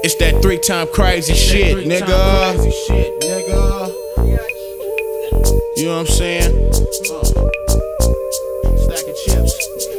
It's that three-time crazy shit, nigga. You know what I'm saying? Stackin' chips.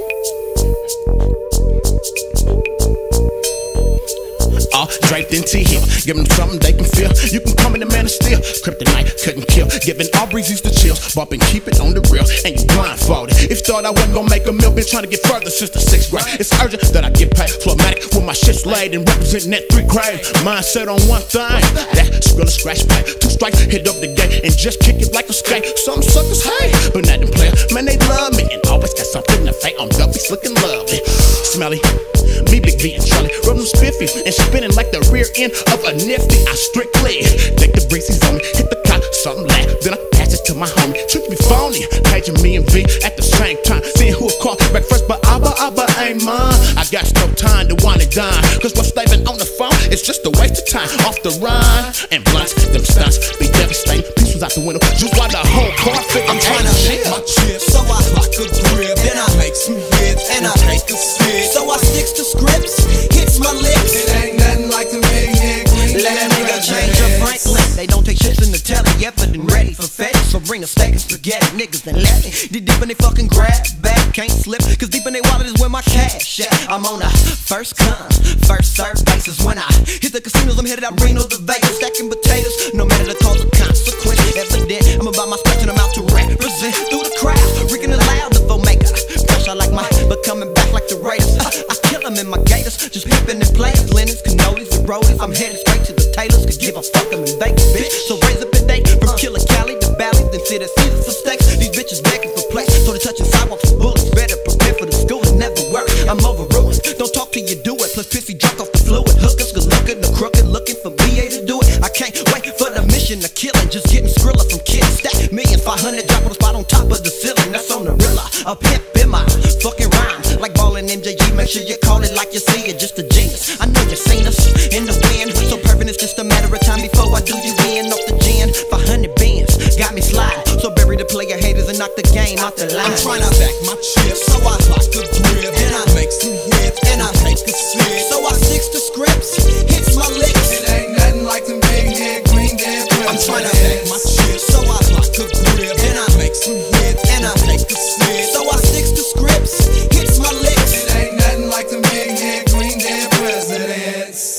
All draped into here, giving them something they can feel. You can come in the man of steel. Kryptonite couldn't kill, giving all breezes the chills. Bump and keep it on the real, and you blindfolded. If thought I wasn't gonna make a meal, been trying to get further since the 6th grade. It's urgent that I get paid. Flowmatic with my shit's laid and representing that 3 grade. Mindset on one thing, that skrilla scratch pay. 2 strikes, hit up the gate and just kick it like a skate. Some suckers hate, but not them players. Man, they love me and always got something to fake. On guppies looking lovely, smelly. Me, Big V, and Charlie, rub them spiffies and spinning like the rear end of a nifty. I strictly take the breezes on me, hit the cop, something laugh, then I pass it to my homie. Trick me phony, paging me and V at the same time, seeing who'll call back first, but Abba ain't mine. I got no time to wine and dine, cause what's slaving on the phone is just a waste of time. Off the rhyme and blunts, them stunts be devastating. Peace was out the window, just while the whole car fit. I'm trying to make my chips, so I lock a grip, then I make some hits, and I take a sip. So I sticks to scripts, hits my lips. It ain't nothing like the big head green. Let a nigga change your Franklin. They don't take shits in the telly yet, but then ready for fetish. So bring a steak and spaghetti, niggas then let me. Deep in they fucking grab back, can't slip, cause deep in they wallet is where my cash at. I'm on a first come, first serve basis. When I hit the casinos, I'm headed out Reno to Vegas, stacking potatoes. No matter the cause or consequence, evident. I'm about my stretch and I'm out to represent through the crowd, rigging it loud, the vote maker. Fresh, I like my, but coming back like the Raiders. I kill them in my gators, just pimping and players, linens, cannolis, and roadies. I'm headed straight to the tailors, could give a fuck them in Vegas, bitch. So raise up a date from Killer Cali to Valley, then sit at Caesars for steaks. These bitches begging for place, so they touching sidewalks for bullets. Better prepare for the school, it never work. I'm over ruins, don't talk till you do it. Plus pissy drunk off the fluid. Hookers good looking, the crooked looking for BA to do it. I can't wait for the mission of killing, just getting skrilla from kids. Stack millions, 500, drop on the spot on top of the ceiling. That's on the rilla, a pimp in my fucking rhyme. Like ballin' MJG, make sure you call it like you see it, just a genius. I know you seen us in the wind, so perfect it's just a matter of time before I do you in. Off the gin, 500 bins, got me sliding. So bury the player haters and knock the game out the line. I'm trying to back my chips, so I lock a grip, and I make some hits, and I take a sip. So I sticks to scripts, hits my lips. It ain't nothing like them big head green damn presidents. I'm trying to back my chips, so I lock a grip, and I make some hits, and I take a sip. So I sticks to scripts, hits my lips. It ain't nothing like them big head green damn presidents.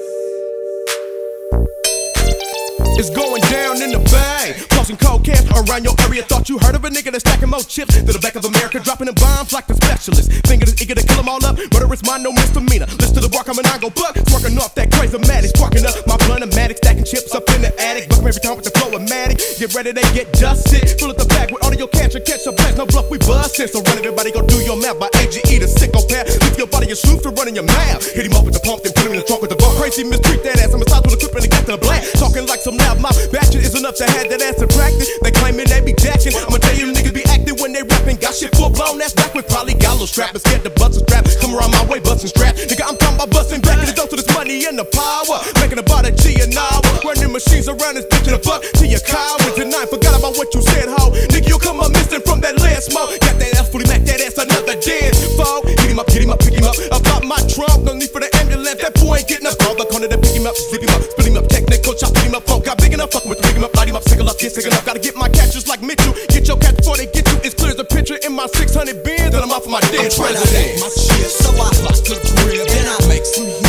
It's going down in the bay. Tossing cold cash around your area. Thought you heard of a nigga that's stacking more chips to the back of America, dropping them bombs like the specialist. Finger is eager to kill them all up. Murder is mine, no misdemeanor. Listen to the bark, I'm an go buck. Working off that crazy matic, sparking up my blunt-o-matic, stacking chips up in the attic. Buck 'em every time with the flow-o-matic. Get ready, they get dusted. Fill up the bag with all of your cash and catch a blast. No bluff, we bustin'. So run everybody, go do your math by AGE the sicko path. Leave your body and swoop for running your mouth. Hit him up with the pump, then put him in the trunk with the bump. Crazy mistreat that ass. I'm a side with a clip and they got the black. Talking like some loud mouth. Batchin' is enough to have that ass to practice. They claiming they be jacking. I'ma tell you niggas be acting when they rapping. Got shit full blown, that's back with probably got a little strap. But scared to bust a strap. Come around my way, bustin' strap. Nigga, I'm talking about bustin' back in the dough to this money and the power. Making about a G an hour. Running machines around this bitch in a buck to your car with your 9. Forgot about what you said, ho. Nigga, you come up missing from that last smoke. Got that ass fully mac, that ass another dead foe. Hit him up, pick him up. About my trunk, no need for the ambulance. That boy ain't getting up. Call the corner to pick him up, zip him up, split him up. Technical chop, pick him up. Folk got big enough, fucking with the rig him up, light him up, single up, get sick enough. Gotta get my catchers like Mitchell. Get your catch before they get you. It's clear as a picture in my 600 bins, and I'm off of my dead I'm trying to president. back my chips, so I lock a grip, then I make some hits.